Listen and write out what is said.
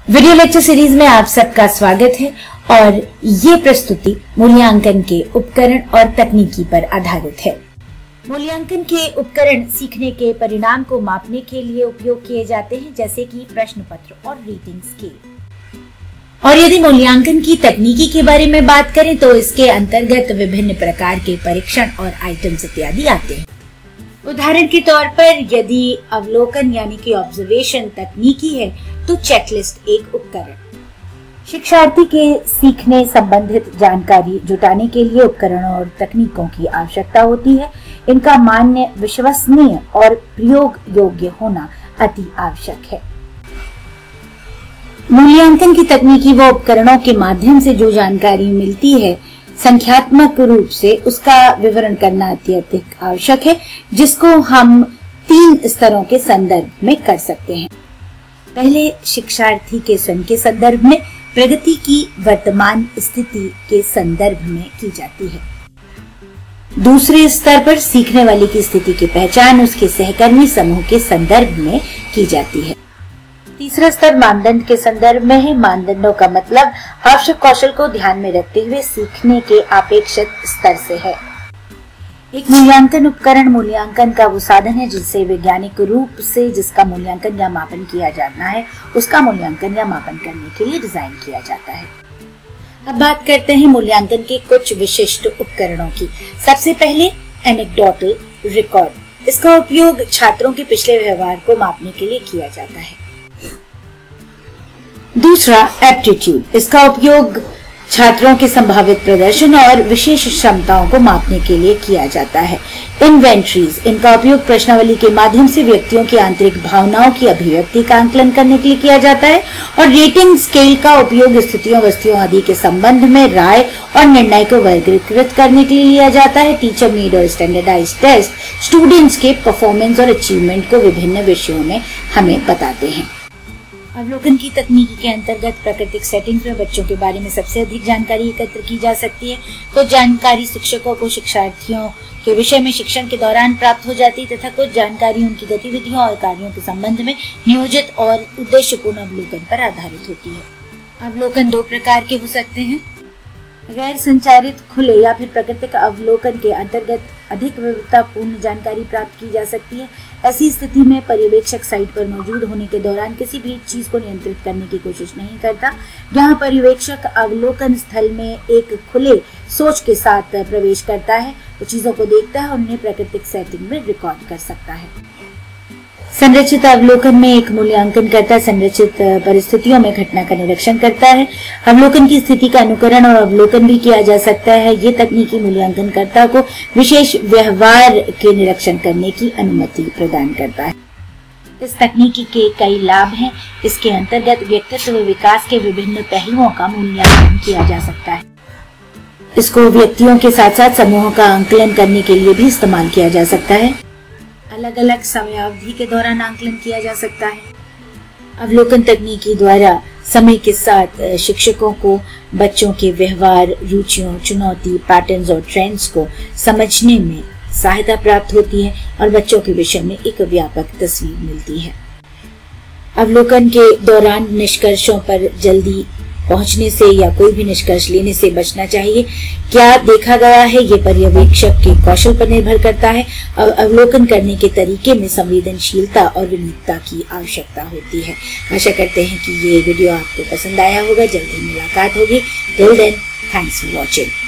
Video lecture series में आप सबका स्वागत है और ये प्रस्तुति मूल्यांकन के उपकरण और तकनीकी पर आधारित है। मूल्यांकन के उपकरण सीखने के परिणाम को मापने के लिए उपयोग किए जाते हैं, जैसे कि प्रश्न पत्र और रेटिंग स्केल। और यदि मूल्यांकन की तकनीकी के बारे में बात करें तो इसके अंतर्गत विभिन्न प्रकार के परीक्षण और आइटम्स इत्यादि आते हैं। उदाहरण के तौर पर यदि अवलोकन यानी कि ऑब्जर्वेशन तकनीकी है तो चेकलिस्ट एक उपकरण। शिक्षार्थी के सीखने संबंधित जानकारी जुटाने के लिए उपकरणों और तकनीकों की आवश्यकता होती है। इनका मान्य, विश्वसनीय और प्रयोग योग्य होना अति आवश्यक है। मूल्यांकन की तकनीकी व उपकरणों के माध्यम से जो जानकारी मिलती है, संख्यात्मक रूप से उसका विवरण करना अत्यधिक आवश्यक है, जिसको हम 3 स्तरों के संदर्भ में कर सकते हैं। पहले शिक्षार्थी के स्वयं के संदर्भ में, प्रगति की वर्तमान स्थिति के संदर्भ में की जाती है। दूसरे स्तर पर सीखने वाले की स्थिति की पहचान उसके सहकर्मी समूह के संदर्भ में की जाती है। तीसरा स्तर मानदंड के संदर्भ में है। मानदंडों का मतलब आवश्यक कौशल को ध्यान में रखते हुए सीखने के अपेक्षित स्तर से है। एक मूल्यांकन उपकरण मूल्यांकन का वो साधन है जिससे वैज्ञानिक रूप से जिसका मूल्यांकन या मापन किया जाना है, उसका मूल्यांकन या मापन करने के लिए डिजाइन किया जाता है। अब बात करते हैं मूल्यांकन के कुछ विशिष्ट उपकरणों की। सबसे पहले एनेक्डोटल रिकॉर्ड। इसका उपयोग छात्रों के पिछले व्यवहार को मापने के लिए किया जाता है। दूसरा एप्टीट्यूड। इसका उपयोग छात्रों के संभावित प्रदर्शन और विशेष क्षमताओं को मापने के लिए किया जाता है। इन्वेंटरीज। इनका उपयोग प्रश्नावली के माध्यम से व्यक्तियों की आंतरिक भावनाओं की अभिव्यक्ति का आंकलन करने के लिए किया जाता है। और रेटिंग स्केल का उपयोग स्थितियों, वस्तुओं आदि के संबंध में राय और निर्णय को वर्गीकृत करने के लिए लिया जाता है। टीचर मेड और स्टैंडर्डाइज्ड टेस्ट स्टूडेंट्स के परफॉर्मेंस और अचीवमेंट को विभिन्न विषयों में हमें बताते हैं। अवलोकन की तकनीकी के अंतर्गत प्राकृतिक सेटिंग में बच्चों के बारे में सबसे अधिक जानकारी एकत्र की जा सकती है। कुछ जानकारी शिक्षकों को शिक्षार्थियों के विषय में शिक्षण के दौरान प्राप्त हो जाती है तथा कुछ जानकारी उनकी गतिविधियों और कार्यों के संबंध में नियोजित और उद्देश्यपूर्ण अवलोकन पर आधारित होती है। अवलोकन 2 प्रकार के हो सकते हैं। गैर संचारित खुले या फिर प्राकृतिक अवलोकन के अंतर्गत अधिक विविधतापूर्ण जानकारी प्राप्त की जा सकती है। ऐसी स्थिति में पर्यवेक्षक साइट पर मौजूद होने के दौरान किसी भी चीज को नियंत्रित करने की कोशिश नहीं करता। यहाँ पर्यवेक्षक अवलोकन स्थल में एक खुले सोच के साथ प्रवेश करता है, वो चीजों को देखता है और उन्हें प्राकृतिक सेटिंग में रिकॉर्ड कर सकता है। संरचित अवलोकन में एक मूल्यांकनकर्ता संरचित परिस्थितियों में घटना का निरीक्षण करता है। अवलोकन की स्थिति का अनुकरण और अवलोकन भी किया जा सकता है। ये तकनीकी मूल्यांकनकर्ता को विशेष व्यवहार के निरीक्षण करने की अनुमति प्रदान करता है। इस तकनीकी के कई लाभ हैं। इसके अंतर्गत व्यक्तित्व विकास के विभिन्न पहलुओं का मूल्यांकन किया जा सकता है। इसको व्यक्तियों के साथ साथ समूहों का आंकलन करने के लिए भी इस्तेमाल किया जा सकता है। अलग अलग समयावधि के दौरान आंकलन किया जा सकता है। अवलोकन तकनीकी द्वारा समय के साथ शिक्षकों को बच्चों के व्यवहार, रुचियों, चुनौती, पैटर्न्स और ट्रेंड्स को समझने में सहायता प्राप्त होती है और बच्चों के विषय में एक व्यापक तस्वीर मिलती है। अवलोकन के दौरान निष्कर्षों पर जल्दी पहुंचने से या कोई भी निष्कर्ष लेने से बचना चाहिए। क्या देखा गया है ये पर्यवेक्षक के कौशल पर निर्भर करता है। अवलोकन करने के तरीके में संवेदनशीलता और विनम्रता की आवश्यकता होती है। आशा करते हैं कि ये वीडियो आपको पसंद आया होगा। जल्दी मुलाकात होगी। Till then, thanks for watching.